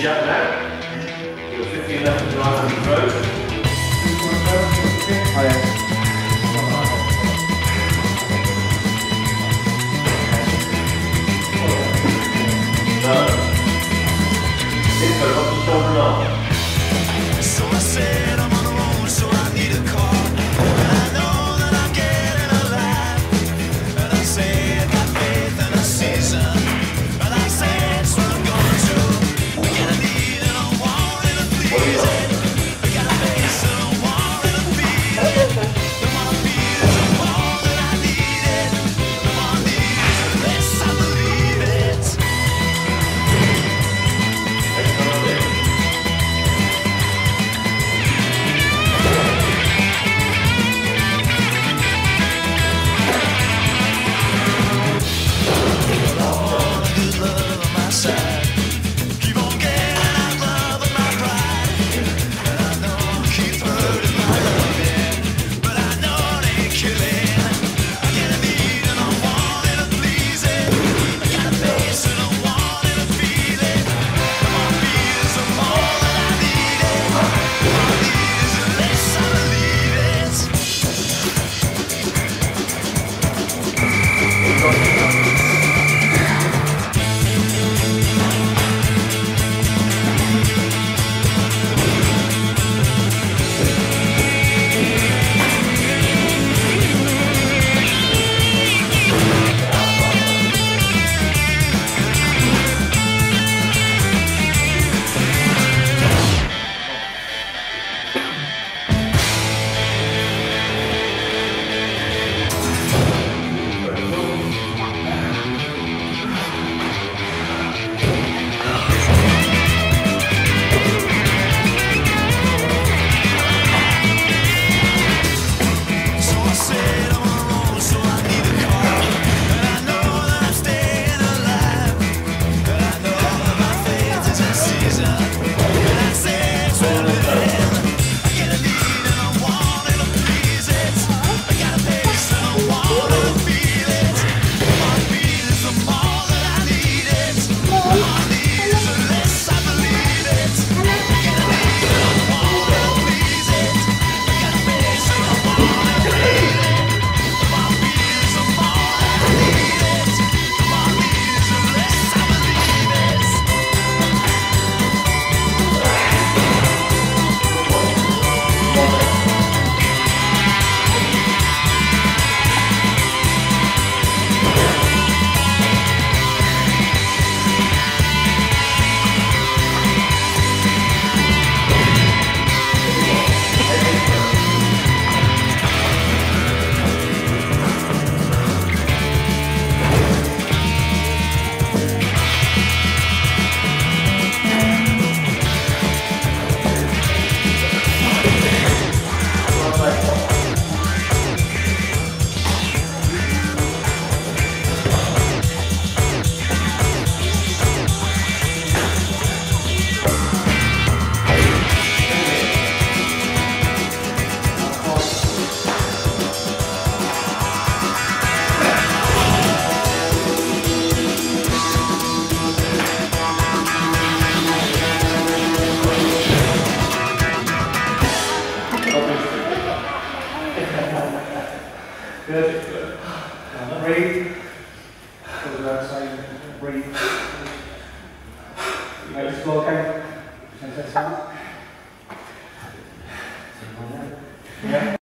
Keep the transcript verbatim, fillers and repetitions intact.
jump now. You've got fifteen left to drive on the road. Oh, yeah. So I said I'm on the road, so I need a car. And I know that I'm getting alive. And I say I got faith in a season. And I say it's what I'm going to. I got a need and I want it to please it. I got a face and I want it to feel it. The more I feel it, the more that I need it. The more I need it, the less I believe it. Keep on getting out love and my pride. And I know keep hurting my loving, but I know it ain't killing. I get a need and I want it to please it. I got a face and I want it to feel it. The more I feel is the more that I need it. The more I need is the less I believe it. Good. Breathe. Go to the other side. Breathe. Make this floor count. Change that sound. Yeah.